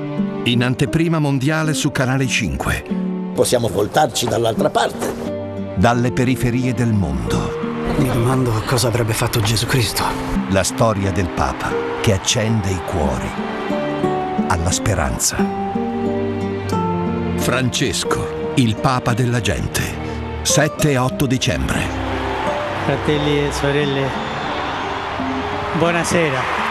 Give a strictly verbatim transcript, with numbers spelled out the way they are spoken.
In anteprima mondiale su Canale cinque. Possiamo voltarci dall'altra parte. Dalle periferie del mondo. Mi domando cosa avrebbe fatto Gesù Cristo. La storia del Papa che accende i cuori alla speranza. Francesco, il Papa della gente. sette e otto dicembre. Fratelli e sorelle, buonasera.